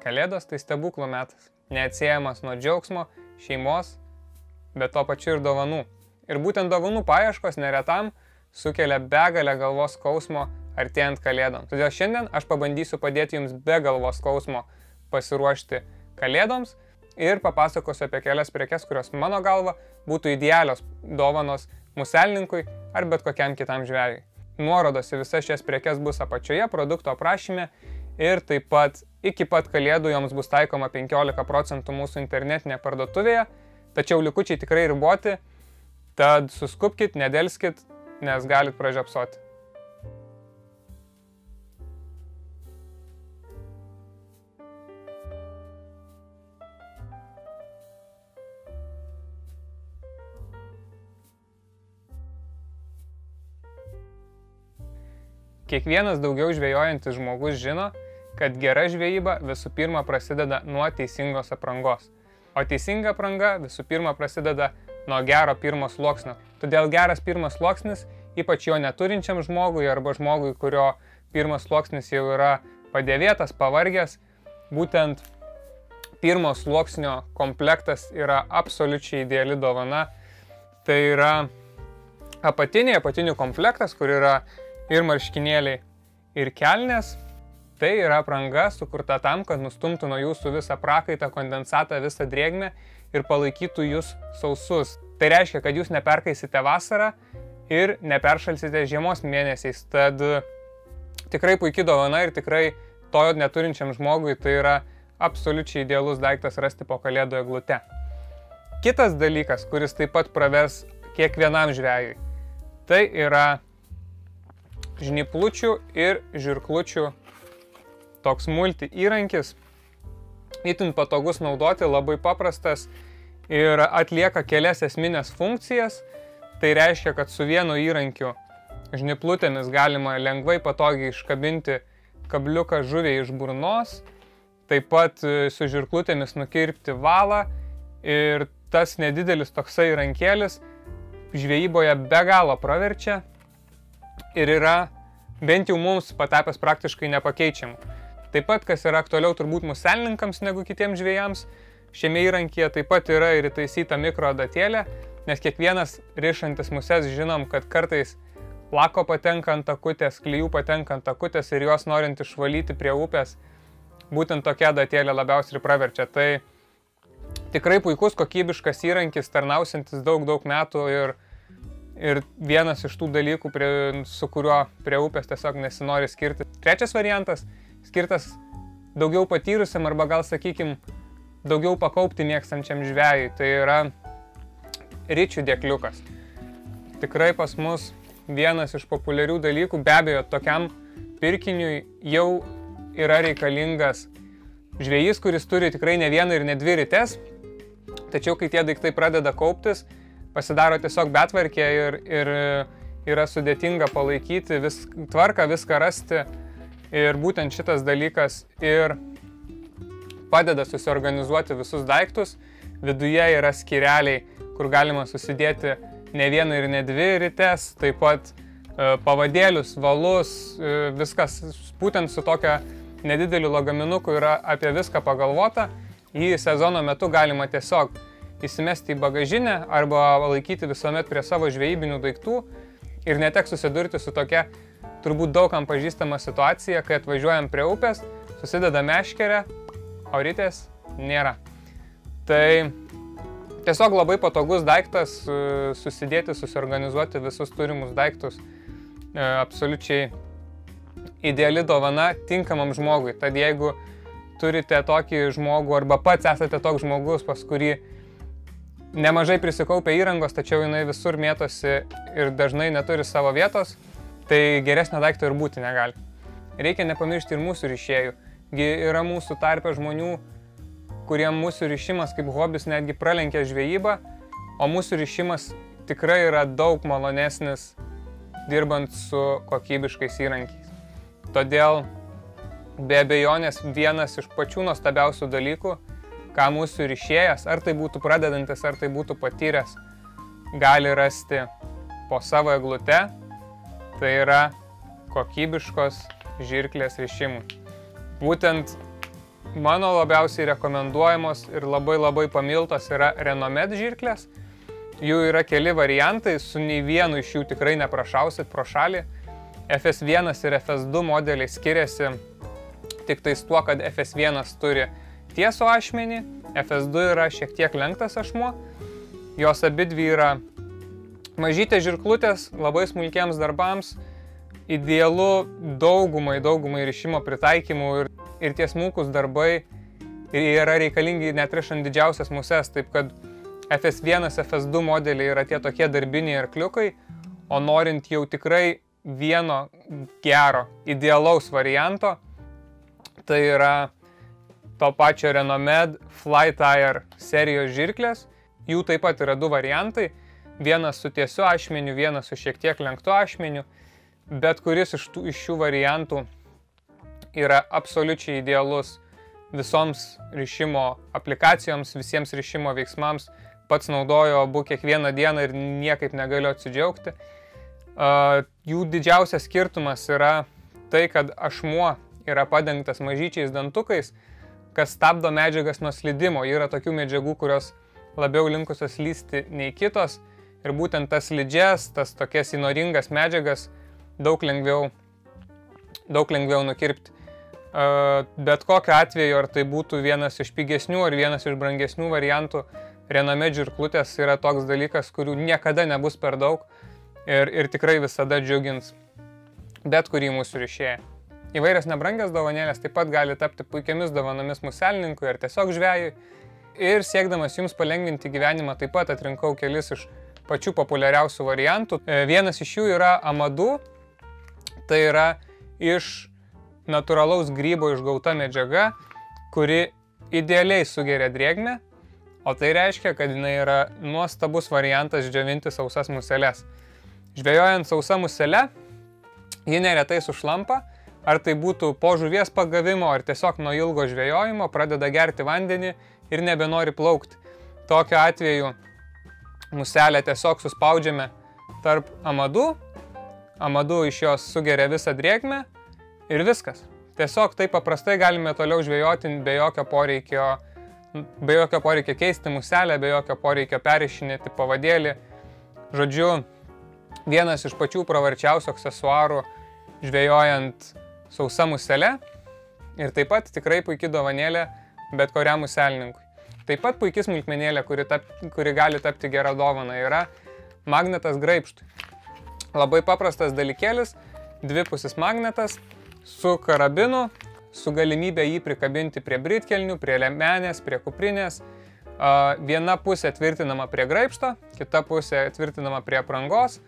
Kalėdos tai stebuklų metas, neatsiejamas nuo džiaugsmo, šeimos, bet to pačiu ir dovanų. Ir būtent dovanų paieškos neretam sukelia begalę galvos skausmo artėjant Kalėdom. Todėl šiandien aš pabandysiu padėti jums be galvos skausmo pasiruošti Kalėdoms ir papasakosiu apie kelias prekes, kurios mano galva būtų idealios dovanos muselininkui ar bet kokiam kitam žvejui. Nuorodos į visas šias prekes bus apačioje produkto aprašyme ir taip pat iki pat Kalėdų joms bus taikoma 15% mūsų internetinėje parduotuvėje, tačiau likučiai tikrai riboti, tad suskubkit, nedelskit, nes galit pražiopsoti. Kiekvienas daugiau žvejojantis žmogus žino, kad gera žvejyba visų pirma prasideda nuo teisingos aprangos. O teisinga apranga visų pirma prasideda nuo gero pirmo sluoksnio. Todėl geras pirmas sluoksnis, ypač jo neturinčiam žmogui arba žmogui, kurio pirmas sluoksnis jau yra padėvėtas, pavargęs, būtent pirmo sluoksnio komplektas yra absoliučiai ideali dovana. Tai yra apatinių komplektas, kur yra ir marškinėliai, ir kelnės. Tai yra apranga sukurta tam, kad nustumtų nuo jūsų visą prakaitą, kondensatą, visą drėgmę ir palaikytų jūs sausus. Tai reiškia, kad jūs neperkaisite vasarą ir neperšalsite žiemos mėnesiais. Tad tikrai puikia dovana ir tikrai to neturinčiam žmogui tai yra absoliučiai idealus daiktas rasti po Kalėdų eglute. Kitas dalykas, kuris taip pat pravers kiekvienam žvejui, tai yra žnyplučių ir žirklučių toks multi įrankis, itin patogus naudoti, labai paprastas ir atlieka kelias esminės funkcijas. Tai reiškia, kad su vienu įrankiu žnyplutėmis galima lengvai patogiai iškabinti kabliuką žuviai iš burnos, taip pat su žirklutėmis nukirpti valą ir tas nedidelis toksai rankėlis žvejyboje be galo praverčia ir yra bent jau mums patapęs praktiškai nepakeičiamų. Taip pat, kas yra aktualiau turbūt muselininkams negu kitiems žvejams, šiame įrankyje taip pat yra ir įtaisyta mikro adatėlė, nes kiekvienas rišantis muses žinom, kad kartais lako patenka ant akutės, klijų patenka ant akutės ir juos norint išvalyti prie upės, būtent tokia adatėlė labiausiai praverčia. Tai tikrai puikus kokybiškas įrankis, tarnausiantis daug metų ir vienas iš tų dalykų, su kuriuo prie upės tiesiog nesinori skirti. Trečias variantas, skirtas daugiau patyrusiam arba gal sakykim daugiau pakaupti mėgstančiam žvejui, tai yra ričių dėkliukas. Tikrai pas mus vienas iš populiarių dalykų, be abejo, tokiam pirkiniui jau yra reikalingas žvejys, kuris turi tikrai ne vieną ir ne dvi rites, tačiau kai tie daiktai pradeda kauptis, pasidaro tiesiog betvarkė ir yra sudėtinga palaikyti tvarką, viską rasti. Ir būtent šitas dalykas ir padeda susiorganizuoti visus daiktus. Viduje yra skyreliai, kur galima susidėti ne vieną ir ne dvi rites, taip pat pavadėlius, valus, viskas būtent su tokia nedideliu lagaminuku yra apie viską pagalvota. Jį sezono metu galima tiesiog įsimesti į bagažinę arba laikyti visuomet prie savo žvejybinių daiktų ir neteks susidurti su tokia turbūt daugam pažįstama situacija, kai atvažiuojam prie upės, susideda meškerę, o ritės nėra. Tai tiesiog labai patogus daiktas susidėti, susiorganizuoti visus turimus daiktus. Absoliučiai ideali dovana tinkamam žmogui. Tad jeigu turite tokį žmogų arba pats esate toks žmogus, pas kurį nemažai prisikaupia įrangos, tačiau jinai visur mėtosi ir dažnai neturi savo vietos, tai geresnio daikto ir būti negali. Reikia nepamiršti ir mūsų rišėjų. Yra mūsų tarpe žmonių, kuriem mūsų rišimas kaip hobis netgi pralenkia žvejybą, o mūsų rišimas tikrai yra daug malonesnis dirbant su kokybiškais įrankiais. Todėl be abejonės vienas iš pačių nuostabiausių dalykų, ką mūsų rišėjas, ar tai būtų pradedantis, ar tai būtų patyręs, gali rasti po savo eglute, tai yra kokybiškos žirklės rišimui. Būtent mano labiausiai rekomenduojamos ir labai pamiltos yra Renomed žirklės. Jų yra keli variantai, su nei vienu iš jų tikrai neprašausit pro šalį. FS1 ir FS2 modeliai skiriasi tik tais tuo, kad FS1 turi tiesų ašmenį, FS2 yra šiek tiek lenktas ašmuo. Jos abidvi yra mažytės žirklutės, labai smulkiems darbams, idealu daugumai rišimo pritaikymų ir tie smulkūs darbai yra reikalingi net rišant didžiausias muses, taip kad FS1, FS2 modeliai yra tie tokie darbiniai arkliukai, o norint jau tikrai vieno gero, idealaus varianto, tai yra to pačio Renomed Flytire serijos žirklės. Jų taip pat yra du variantai. Vienas su tiesiu ašmeniu, vienas su šiek tiek lenktu ašmeniu, bet kuris iš šių variantų yra absoliučiai idealus visoms rišimo aplikacijoms, visiems rišimo veiksmams. Pats naudoju abu kiekvieną dieną ir niekaip negaliu atsidžiaugti. Jų didžiausias skirtumas yra tai, kad ašmuo yra padengtas mažyčiais dantukais, kas stabdo medžiagas nuo slydimo. Yra tokių medžiagų, kurios labiau linkusios slysti nei kitos. Ir būtent tas slidžias, tas tokias įnoringas medžiagas daug lengviau nukirpti. Bet kokiu atveju, ar tai būtų vienas iš pigesnių ar vienas iš brangesnių variantų, Renomed žirklutės yra toks dalykas, kurių niekada nebus per daug ir tikrai visada džiugins bet kurį mūsų rišėją. Įvairios nebrangios dovanėlės taip pat gali tapti puikiamis dovanomis muselininkui ar tiesiog žvejui. Ir siekdamas jums palengvinti gyvenimą taip pat atrinkau kelis iš pačių populiariausių variantų. Vienas iš jų yra Amadu, tai yra iš natūralaus grybo išgauta medžiaga, kuri idealiai sugeria drėgmę, o tai reiškia, kad jinai yra nuostabus variantas džiovinti sausas museles. Žvejojant sausą muselę, ji neretai sušlampa, ar tai būtų po žuvies pagavimo, ar tiesiog nuo ilgo žvejojimo, pradeda gerti vandenį ir nebenori plaukti. Tokiu atveju muselę tiesiog suspaudžiame tarp amadų, Amadu iš jos sugeria visą drėgmę ir viskas. Tiesiog taip paprastai galime toliau žvejoti be jokio poreikio keisti muselę, be jokio poreikio perišinėti pavadėlį. Žodžiu, vienas iš pačių pravarčiausių aksesuarų žvejojant sausa muselė ir taip pat tikrai puikia dovanėlė bet kuriam muselininkui. Taip pat puikia smulkmenėlė, kuri gali tapti gera dovana, yra magnetas graibštui. Labai paprastas dalykėlis, dvipusis magnetas su karabinu, su galimybė jį prikabinti prie britkelnių, prie liemenės, prie kuprinės. Viena pusė tvirtinama prie graibšto, kita pusė tvirtinama prie aprangos.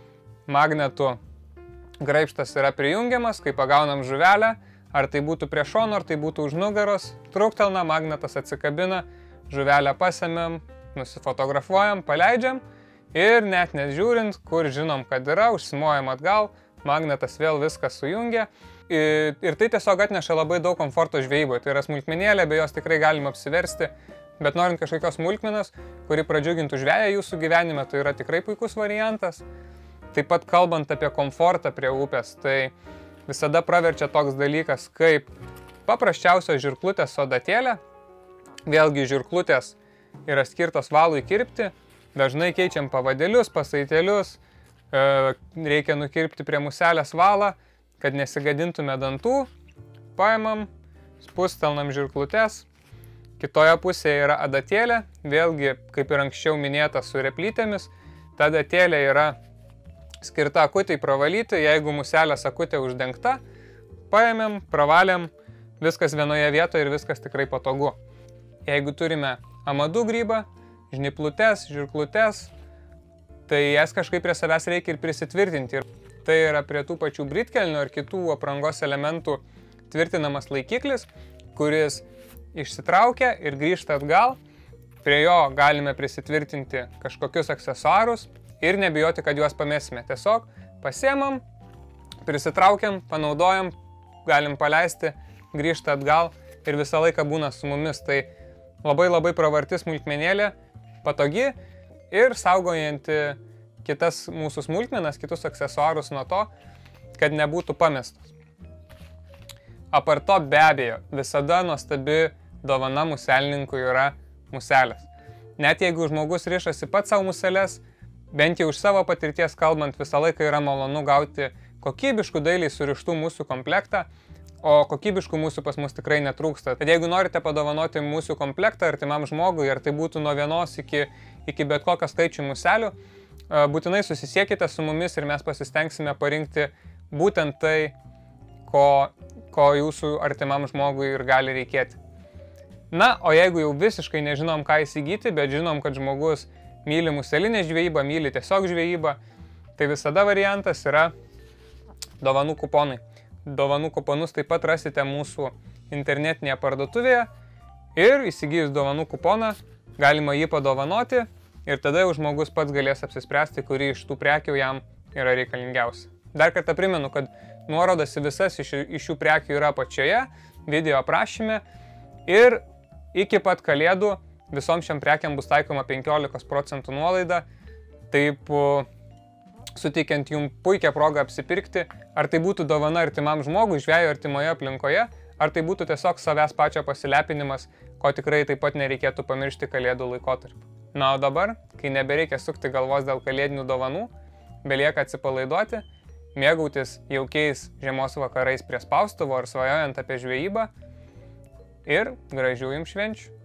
Magnetu graibštas yra prijungiamas, kai pagaunam žuvelę, ar tai būtų prie šono, ar tai būtų už nugaros, truktelna, magnetas atsikabina, žuvelę pasemiam, nusifotografuojam, paleidžiam ir net nežiūrint, kur žinom, kad yra, užsimojam atgal, magnetas vėl viską sujungia. Ir tai tiesiog atneša labai daug komforto žvejyboje. Tai yra smulkmenėlė, be jos tikrai galima apsiversti, bet norint kažkokios smulkmenos, kuri pradžiugintų žveją jūsų gyvenime, tai yra tikrai puikus variantas. Taip pat kalbant apie komfortą prie upės, tai visada praverčia toks dalykas kaip paprasčiausios žirklutės su adatėlė. Vėlgi žirklutės yra skirtos valui kirpti, dažnai keičiam pavadėlius, pasaitėlius, reikia nukirpti prie muselės valą, kad nesigadintume dantų, paimam, spustelnam žirklutes. Kitoje pusėje yra adatėlė, vėlgi, kaip ir anksčiau minėta, su replytėmis. Ta adatėlė yra skirta akutei pravalyti, jeigu muselės akutė uždengta, paėmėm, pravalėm, viskas vienoje vietoje ir viskas tikrai patogu. Jeigu turime amadų grybą, žnyplutes, žirklutes, tai jas kažkaip prie savęs reikia ir prisitvirtinti. Ir tai yra prie tų pačių britkelnių ar kitų aprangos elementų tvirtinamas laikiklis, kuris išsitraukia ir grįžta atgal. Prie jo galime prisitvirtinti kažkokius aksesuarus ir nebijoti, kad juos pamesime. Tiesiog pasiemam, prisitraukiam, panaudojam, galim paleisti, grįžta atgal ir visą laiką būna su mumis. Tai labai pravarti smulkmenėlė, patogi ir saugojanti kitas mūsų smulkmenas, kitus aksesuarus nuo to, kad nebūtų pamestos. Apart to be abejo, visada nuostabi dovana muselininkui yra muselės. Net jeigu žmogus rišasi pats savo muselės, bent jau iš savo patirties kalbant, visą laiką yra malonu gauti kokybiškų dailiai surištų mūsų komplektą, o kokybiškų mūsų pas mus tikrai netrūksta. Tad jeigu norite padovanoti mūsų komplektą artimam žmogui, ar tai būtų nuo 1 iki bet kokio skaičių muselių, būtinai susisiekite su mumis ir mes pasistengsime parinkti būtent tai, ko jūsų artimam žmogui ir gali reikėti. Na, o jeigu jau visiškai nežinom, ką įsigyti, bet žinom, kad žmogus myli muselinę žvejybą, myli tiesiog žvejybą, tai visada variantas yra dovanų kuponai. Dovanų kuponus taip pat rasite mūsų internetinėje parduotuvėje ir įsigijus dovanų kuponą galima jį padovanoti ir tada jau žmogus pats galės apsispręsti, kuri iš tų prekių jam yra reikalingiausia. Dar kartą primenu, kad nuorodas į visas iš šių prekių yra apačioje, video aprašyme ir iki pat kalėdų visom šiam prekiam bus taikoma 15% nuolaida, taip suteikiant jums puikią progą apsipirkti, ar tai būtų dovana artimam žmogui, žvejo artimoje aplinkoje, ar tai būtų tiesiog savęs pačio pasilepinimas, ko tikrai taip pat nereikėtų pamiršti kalėdų laikotarpiu. Na, o dabar, kai nebereikia sukti galvos dėl kalėdinių dovanų, belieka atsipalaiduoti, mėgautis jaukiais žiemos vakarais prie spaustuvo ar svajojant apie žvejybą ir gražių jums švenčių.